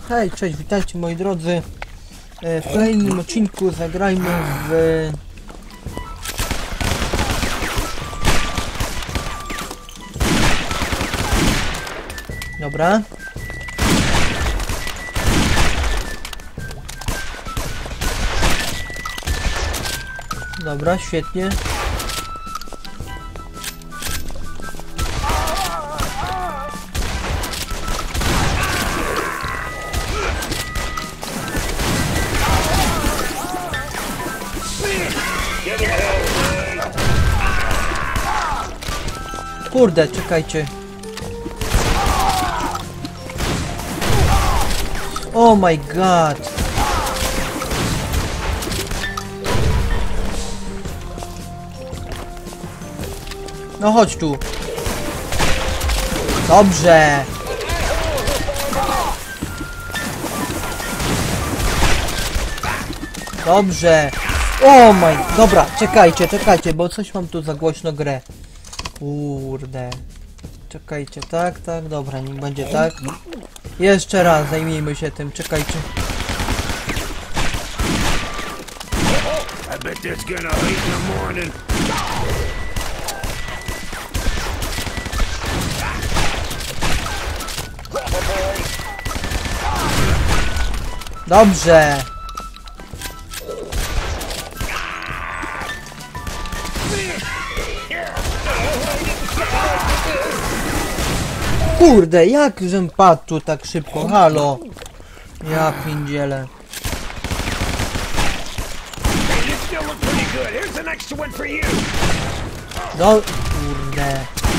Hej, cześć, witajcie moi drodzy. W kolejnym odcinku zagrajmy w... Dobra. Dobra, świetnie. Kurde, czekajcie. Oh my god. No chodź tu. Dobrze. Dobrze. Oh my. Dobra, czekajcie, bo coś mam tu za głośno grę. Kurde. Czekajcie, tak, dobra, niech będzie tak. Jeszcze raz zajmijmy się tym, czekajcie. Dobrze. Kurde, jak żem padł tu tak szybko, halo. Ja pindzielę. No, kurde.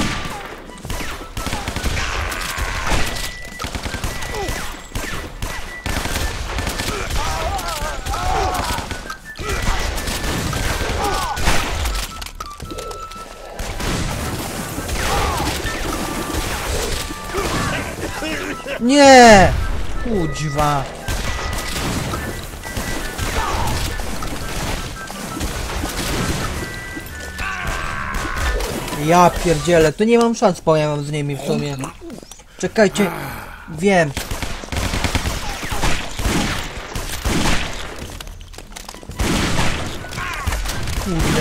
Nie! Kuźwa. Ja pierdzielę, to nie mam szans, bo ja mam z nimi w sumie. Czekajcie, wiem. Kurde.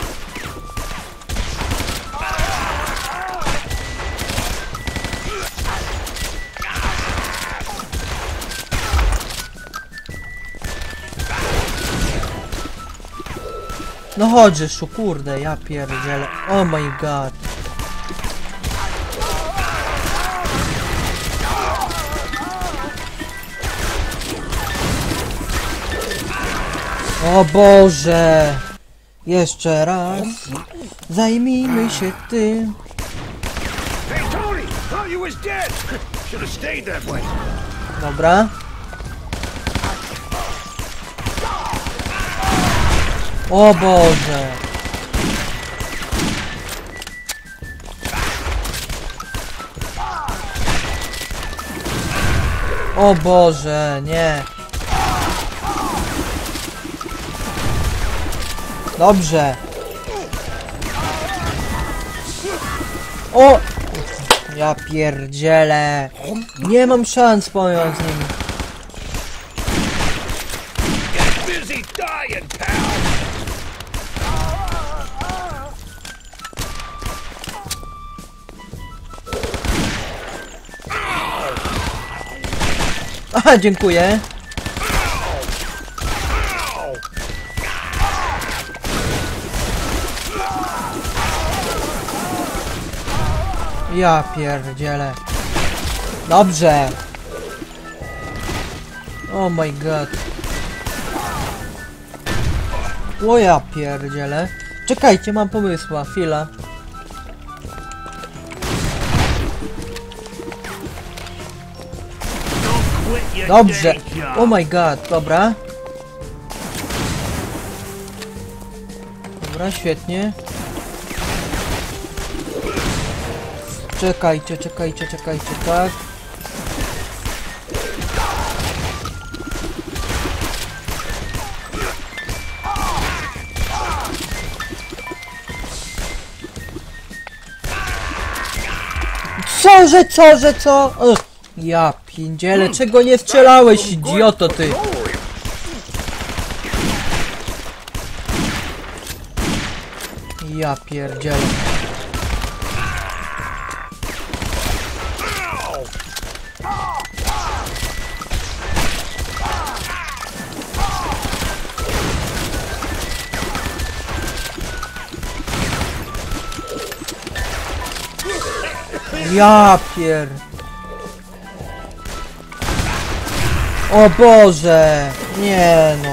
No chodź, kurde, ja pierdzielę. Oh my god. O Boże. Jeszcze raz. Zajmijmy się tym. Dobra. O Boże! O Boże, nie! Dobrze! O! Ja pierdzielę! Nie mam szans, powiem z nimi. Aha, dziękuję. Ja pierdzielę. Dobrze. Oh my god. O ja pierdzielę. Czekajcie, mam pomysła, chwila. Dobrze. Oh my god, dobra. Dobra, świetnie. Czekajcie, tak. Co? Ja Pindziele, czego nie strzelałeś, idioto ty? Ja pierdzielę. Ja pier... O Boże! Nie no.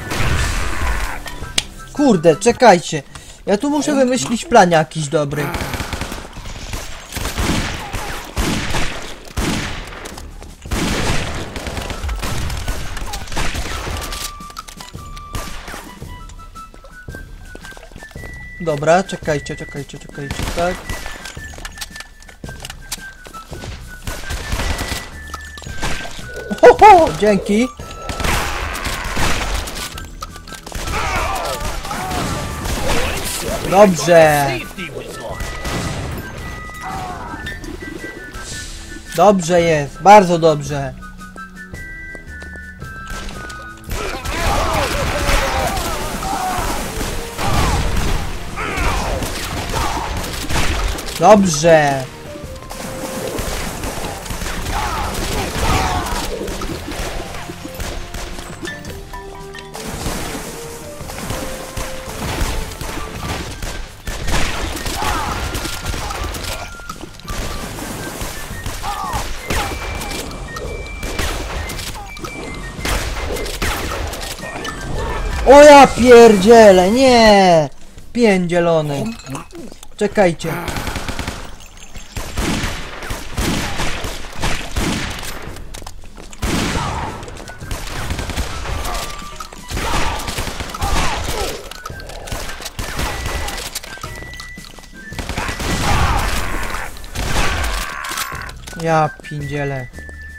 Kurde, czekajcie. Ja tu muszę wymyślić plan jakiś dobry. Dobra, czekajcie, tak. Ho, dzięki. Dobrze. Dobrze jest, bardzo dobrze. Dobrze. O ja pierdzielę, nie! Piędzielony. Czekajcie. Ja pindzielę.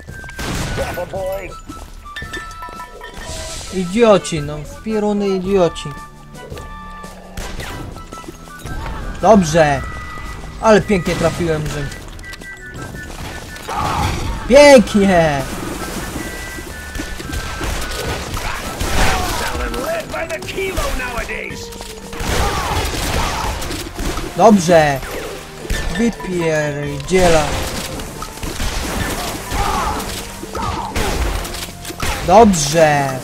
Idioci, no, wpieruny idioci. Dobrze. Ale pięknie trafiłem, że... Pięknie! Dobrze. Wypierdziela. Dobrze.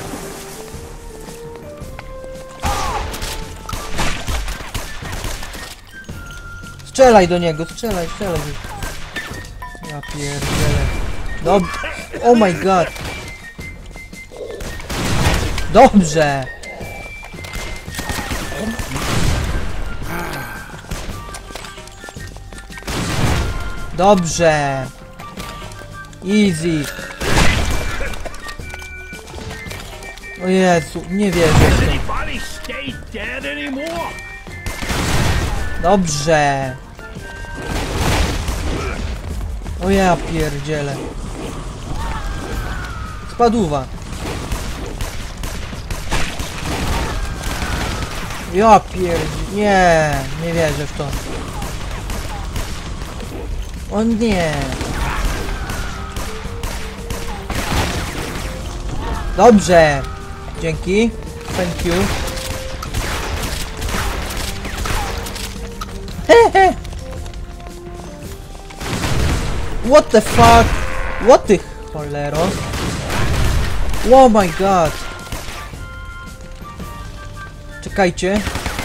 Strzelaj do niego, strzelaj. Ja pierdzielę. Dobrze. Oh my god. Dobrze. Dobrze. Easy. O Jezu, nie wierzę w to. Dobrze. O ja pierdzielę. Spadówa. Ja pierdzielę. Nie wierzę w to. O nie. Dobrze. Dzięki. Thank you. Hehe. What the fuck? What the cholero? Oh my god. Czekajcie.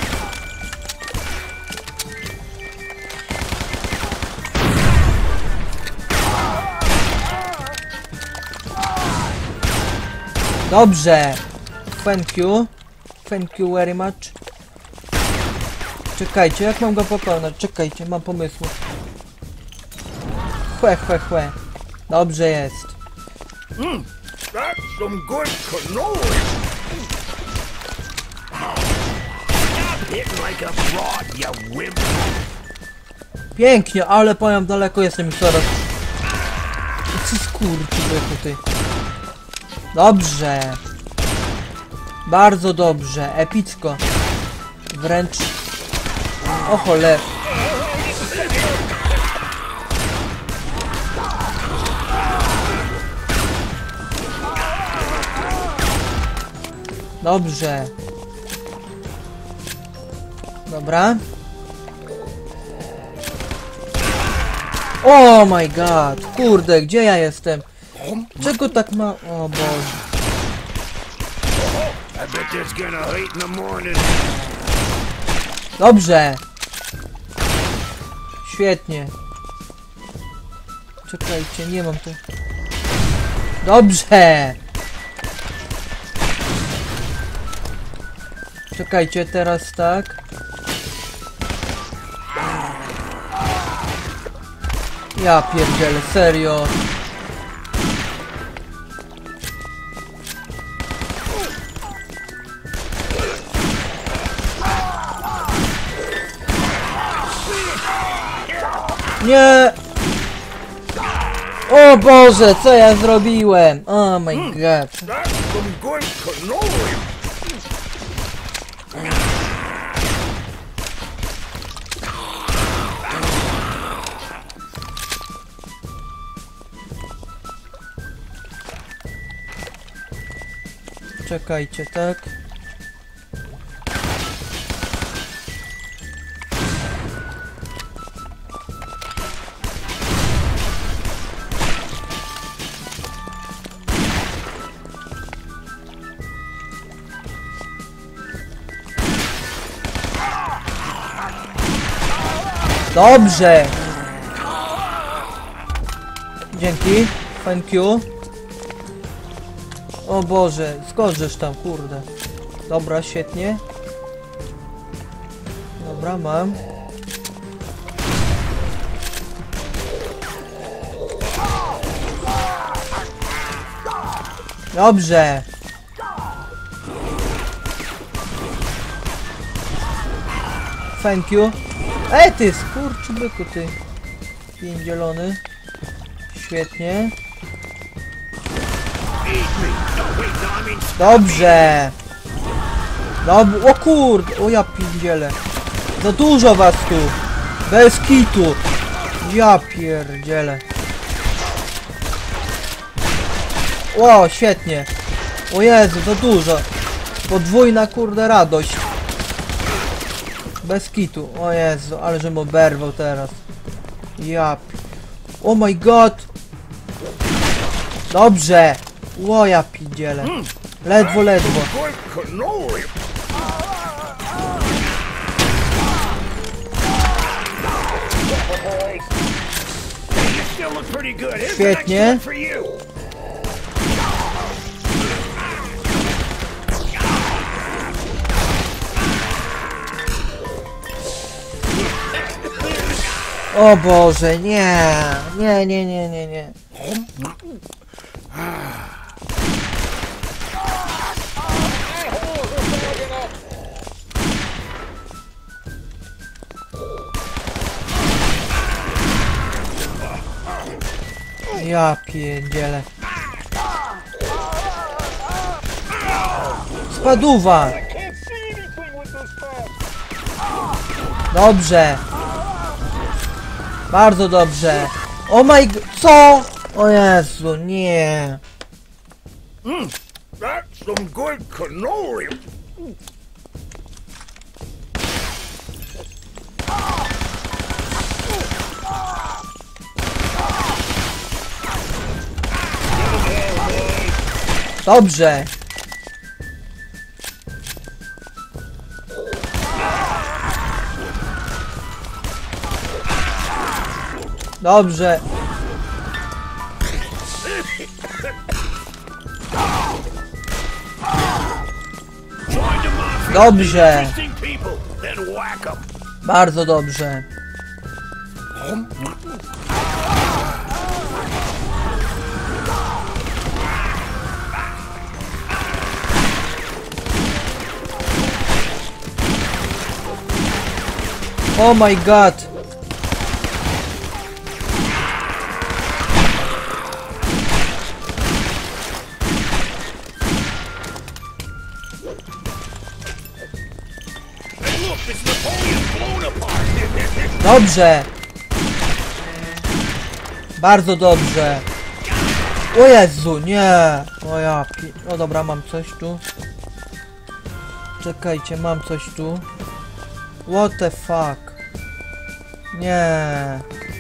Dobrze. Thank you. Thank you very much. Czekajcie, jak mam go pokonać? Czekajcie, mam pomysł. Chłe. Dobrze jest. That's some good cannoli. Stop hitting like a fraud, you wimp. Pięknie, ale powiem, daleko jestem już teraz. Co skurczy ty. Dobrze. Bardzo dobrze, epicko. Wręcz... O cholera. Dobrze. Dobra. Oh my god. Kurde, gdzie ja jestem? Czego tak ma... O Boże. I bet that's gonna hurt in the morning. Dobrze. Świetnie. Czekajcie, nie mam tu... Dobrze. Czekajcie, teraz tak. Ja pierdzielę, serio. Nie! O Boże, co ja zrobiłem? Oh my god. That's some good cannoli. Czekajcie, tak? Dobrze! Dzięki, thank you. O Boże, skoczysz tam, kurde. Dobra, świetnie. Dobra, mam. Dobrze. Thank you. Ej, ty skurczybyku, ty. Piędzielony. Świetnie. Dobrze. O kurde, o ja pierdzielę. Za dużo was tu. Bez kitu. Ja pierdzielę. O, świetnie. O Jezu, za dużo. Podwójna kurde radość. Bez kitu. O Jezu, ale żebym oberwał teraz. Ja. Oh my god. Dobrze. O ja pierdzielę. Ledwo, ledwo. Good cannoli. You still look pretty good. Here's the next Świetnie. one for you. O Boże, nie. Nie, nie, nie, nie, nie. Ja pierdzielę. Spaduwa. Dobrze. Bardzo dobrze. Oh my god. Co? O Jezu, nie. That's some good cannoli. Dobrze. Dobrze. Join the mafia. Dobrze. Interesting people. Then whack 'em. Bardzo dobrze. Oh my god. Hey, look, it's Napoleon blown apart. Dobrze. Bardzo dobrze. O Jezu, nie. O ja pi... O dobra, mam coś tu. Czekajcie, mam coś tu. What the fuck? Nie.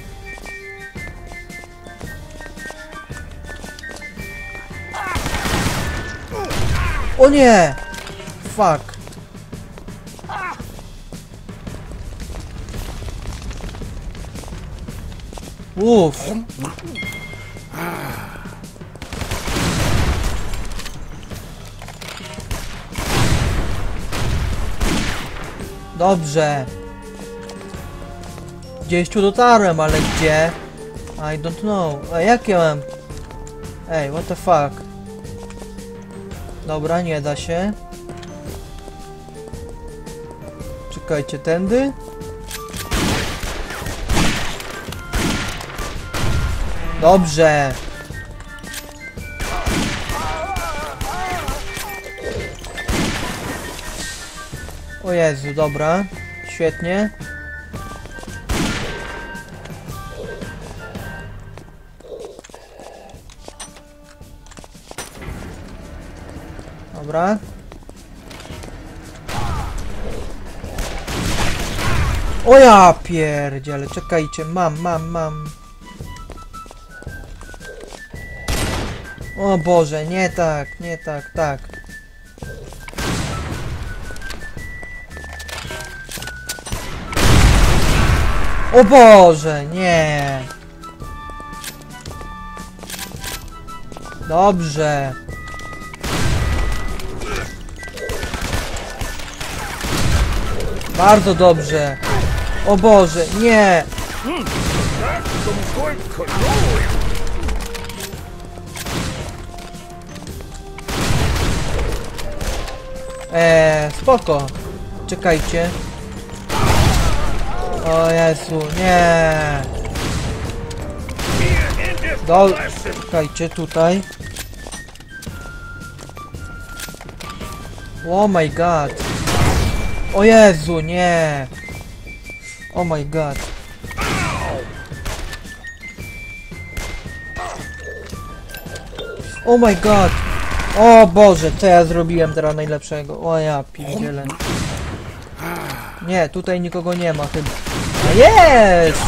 O nie! Fuck. Uff. Dobrze. Gdzieś tu dotarłem, ale gdzie? I don't know. A jak ja mam? Ej, what the fuck? Dobra, nie da się. Czekajcie, tędy? Dobrze. O Jezu, dobra. Świetnie. Dobra. O ja pierdziele, czekajcie, mam. O Boże, nie tak. O Boże, nie. Dobrze. Bardzo dobrze. O Boże, nie. Spoko. Czekajcie. O Jezu, nie. Czekajcie, tutaj. Oh my god. O Jezu, nie. Oh my god. Oh my god. O Boże, co ja zrobiłem teraz najlepszego? O ja pierdzielę. Nie, tutaj nikogo nie ma chyba. A jest!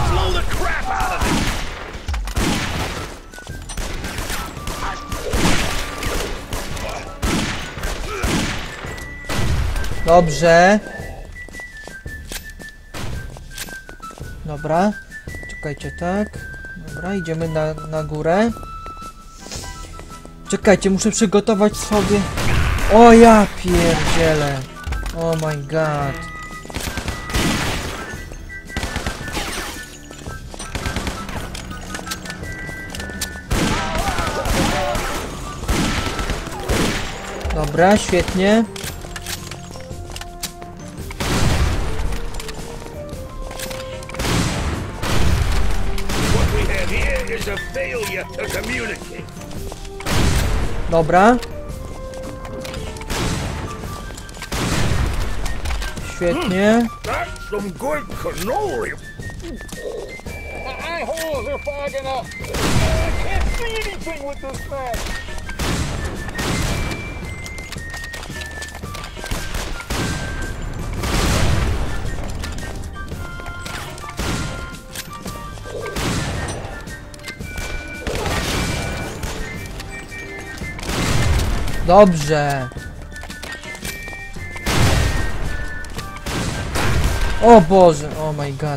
Dobrze. Dobra. Czekajcie, tak. Dobra, idziemy na górę. Czekajcie, muszę przygotować sobie... O ja pierdzielę. Oh my god. Dobra, świetnie. Dobra. Świetnie. Dobrze. O Boże, oh my god.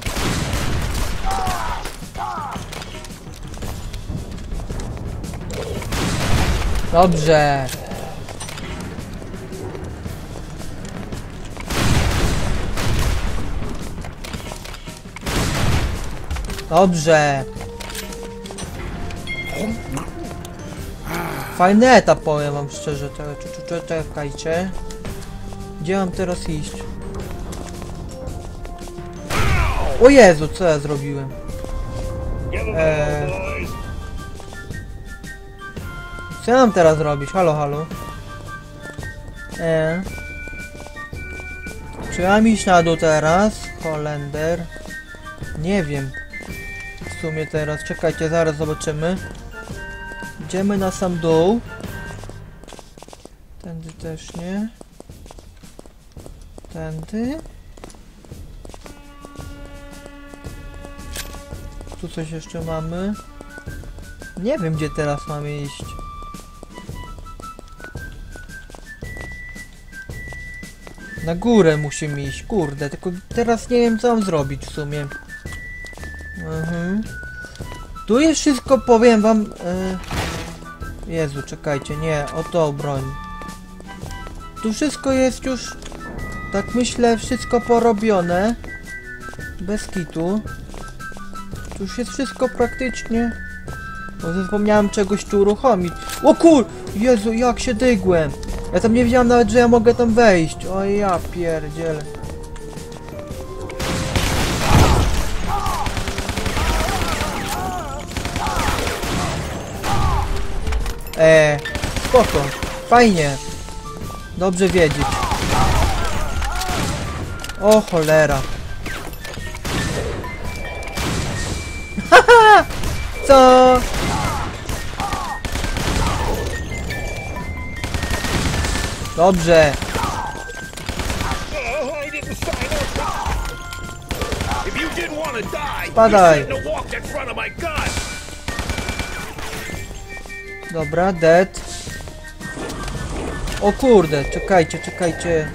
Dobrze. Dobrze. Fajny etap, powiem wam szczerze. Czekajcie. Gdzie mam teraz iść? O Jezu, co ja zrobiłem? Co ja mam teraz robić? Halo. Czy ja mam iść na dół teraz? Holender. Nie wiem. W sumie teraz. Czekajcie, zaraz zobaczymy. Idziemy na sam dół. Tędy też nie. Tędy. Tu coś jeszcze mamy. Nie wiem, gdzie teraz mamy iść. Na górę musimy iść, kurde, tylko teraz nie wiem, co mam zrobić w sumie. Tu jest wszystko, powiem wam... Jezu, czekajcie, nie, o tą broń. Tu wszystko jest już, tak myślę, wszystko porobione. Bez kitu. Tu już jest wszystko praktycznie... Bo zapomniałem czegoś tu uruchomić. O kur... Jezu, jak się dygłem. Ja tam nie wiedziałem nawet, że ja mogę tam wejść. O ja pierdzielę. Spoko. Fajnie. Dobrze wiedzieć. O cholera. Haha! Co? Dobrze. Spadaj. Dobra, dead. O kurde, czekajcie, czekajcie.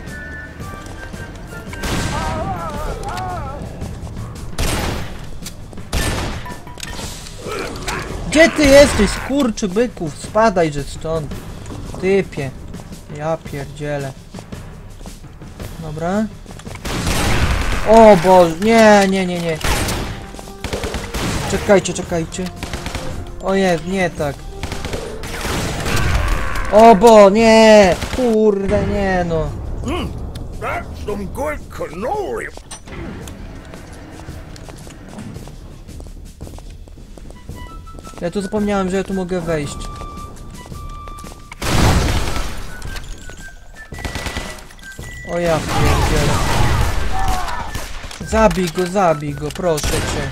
Gdzie ty jesteś, skurczy byków? Spadajże stąd. Typie. Ja pierdzielę. Dobra. O Boże, nie, nie, nie, nie. Czekajcie, czekajcie. O nie tak. O bo, nie! Kurde, nie no. That's some good cannoli. Ja tu zapomniałem, że ja tu mogę wejść. O ja pierdzielę. Zabij go, proszę cię.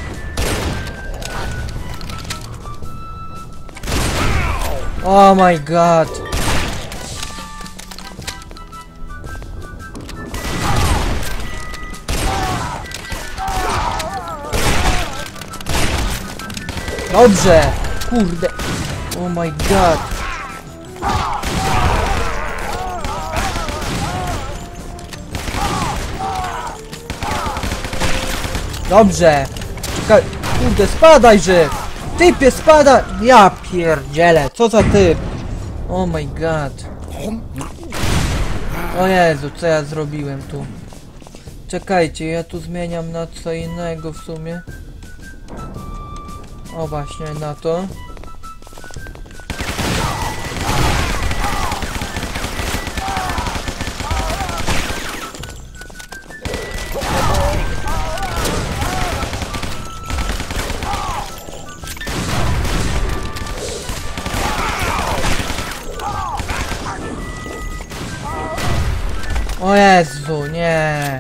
Oh my god. Dobrze. Kurde. Oh my god. Dobrze. Czekaj. Kurde, spadajże. Typie, spada! Ja pierdzielę, co za typ? Oh my god. O Jezu, co ja zrobiłem tu? Czekajcie, ja tu zmieniam na co innego w sumie. O właśnie, na to. O Jezu, nie.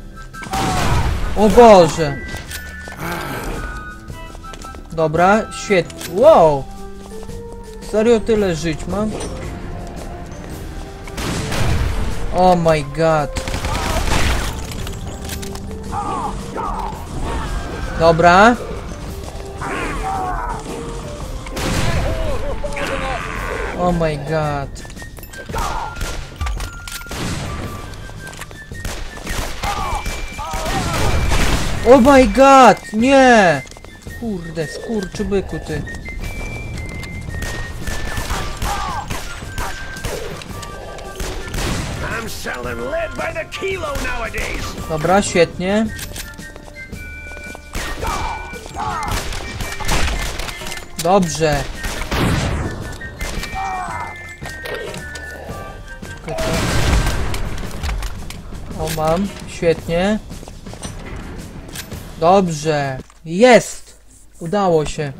O Boże. Dobra, świetnie. Wow. Serio tyle żyć mam? Oh my god. Dobra. Oh my god. Oh my god! Nie! Kurde, skurczybyku ty. I'm selling lead by the kilo nowadays. Dobra, świetnie. Dobrze. O, mam. Świetnie. Dobrze. Jest! Udało się.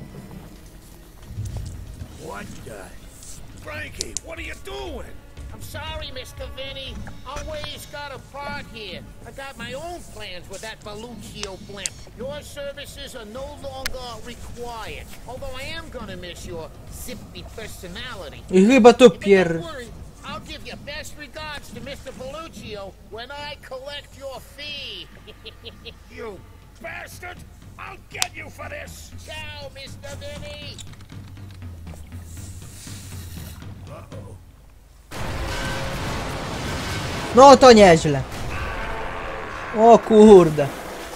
What the? Frankie, what are you doing? I'm sorry, Mr. Vinny. Our ways got apart here. I got my own plans with that Belluccio blimp. Your services are no longer required. Although I am gonna miss your zippy personality. I chyba to But pier... don't worry, I'll give you best regards to Mr. Belluccio when I collect your fee. You bastard! I'll get you for this! Ciao, Mr. Vinny. No to nieźle. O kurde.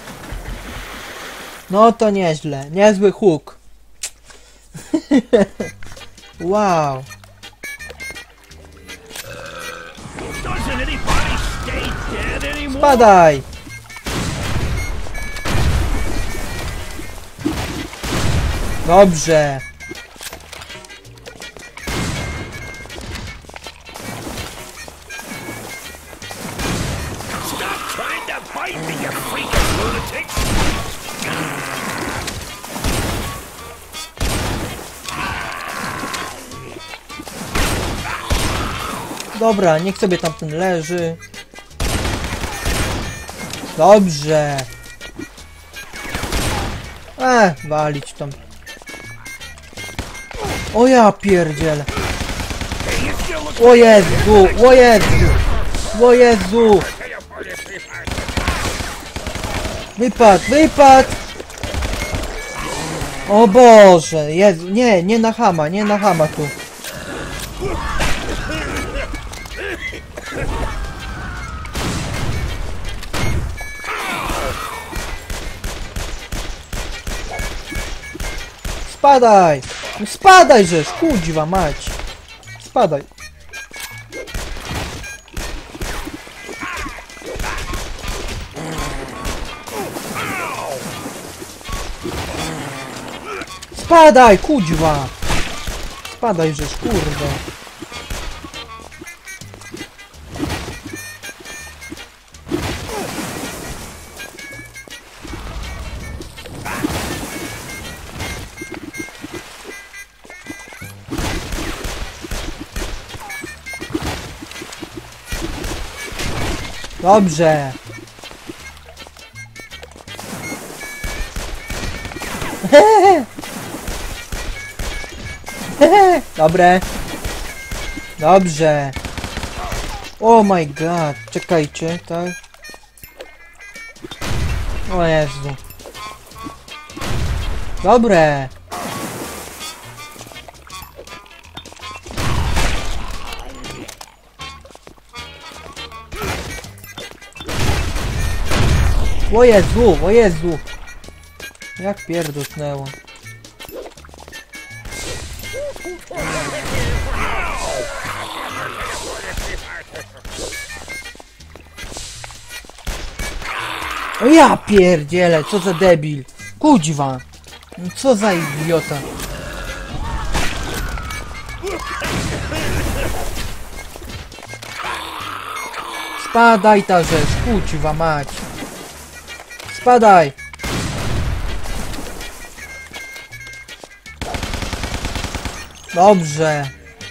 No to nieźle. Niezły huk. Wow. Doesn't anybody stay dead anymore? Spadaj. Dobrze. Stop trying to bite me, you freaking lunatic! Dobra, niech sobie tamten leży. Dobrze. Walić tam. O ja pierdzielę. O Jezu, o Jezu. O Jezu. Wypad, wypad. O Boże, Jezu, nie, nie na chama, nie na chama tu. Spadaj! No spadaj żeż, kudziwa mać! Spadaj! Spadaj, kudziwa! Spadaj żeż, kurde! Dobrze. Dobre. Dobrze. Oh my god. Czekajcie, tak? O Jezu. Dobre. O Jezu, o Jezu! Jak pierdolnęło. O ja pierdzielę, co za debil! Kuźwa! No co za idiota! Spadaj ta rzecz, kuźwa mać! Spadaj! Dobrze!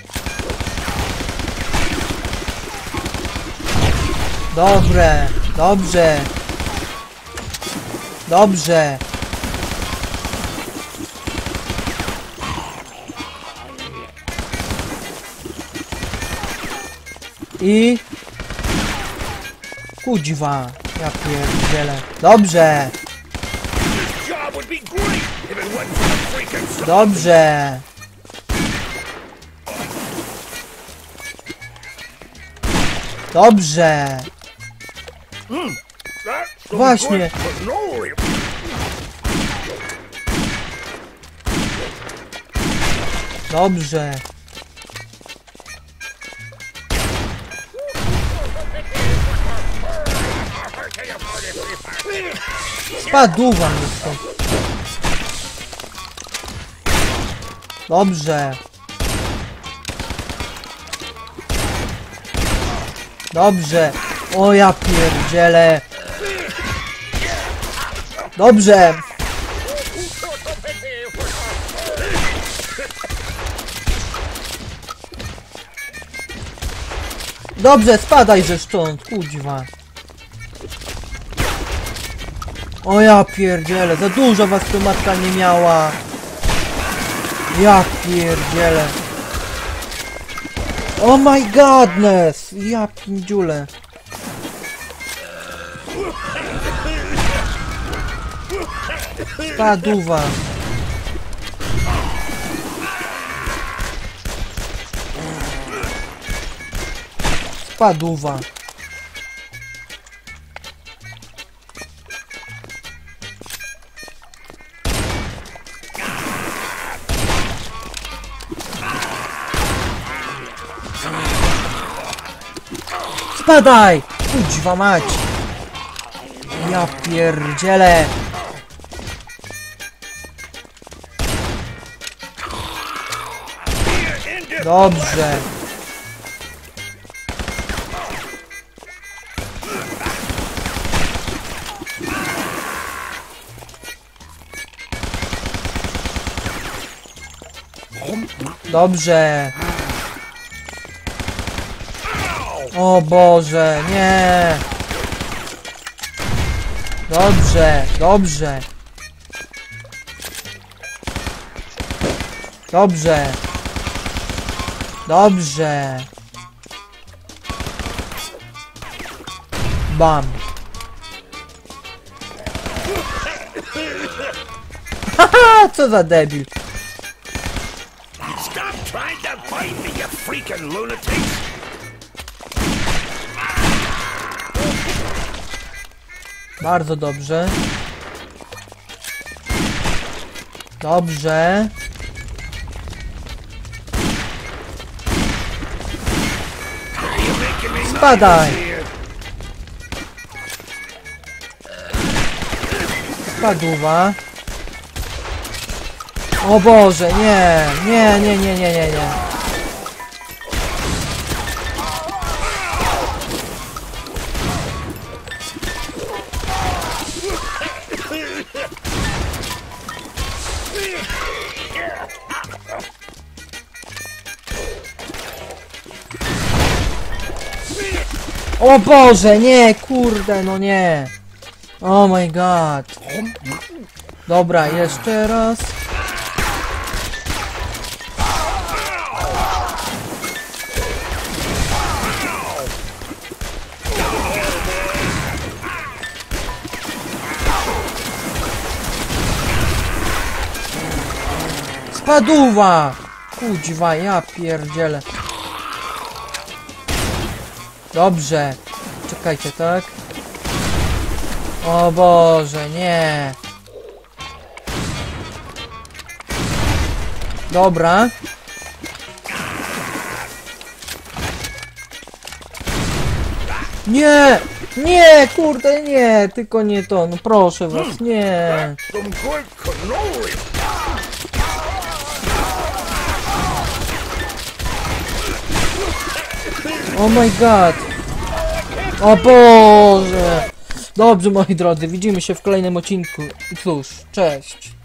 Dobre! Dobrze! Dobrze! I... Kuźwa! Ja pierdzielę. Dobrze! Job would be great if it wasn't for the freaking sun. Dobrze! Dobrze! That's some Właśnie. good petroleum. Dobrze! Spadłam stąd. Dobrze. Dobrze. O ja pierdzielę. Dobrze. Dobrze, spadaj ze stąd, kuźwa. O ja pierdzielę, za dużo was tu matka nie miała. Ja pierdzielę. Oh my godness! Ja pindziule. Spaduwa. Spaduwa. Spadaj! Kuźwa mać! Ja pierdzielę! Dobrze! Dobrze! O Boże, nie! Dobrze, dobrze! Dobrze! Dobrze! Bam! Haha, co za debil! Stop trying to bite me, you freaking lunatics! Bardzo dobrze. Dobrze. Spadaj! Spaduwa. O Boże, nie! Nie, nie, nie, nie, nie, nie. O Boże, nie, kurde, no nie. Oh my god. Dobra, jeszcze raz. Spaduwa! Kuźwa, ja pierdzielę. Dobrze. Czekajcie, tak? O Boże, nie. Dobra. Nie! Nie, kurde, nie! Tylko nie to, no proszę was, nie. Some good cannoli! Oh my god. O Boże. Dobrze, moi drodzy, widzimy się w kolejnym odcinku. I cóż, cześć.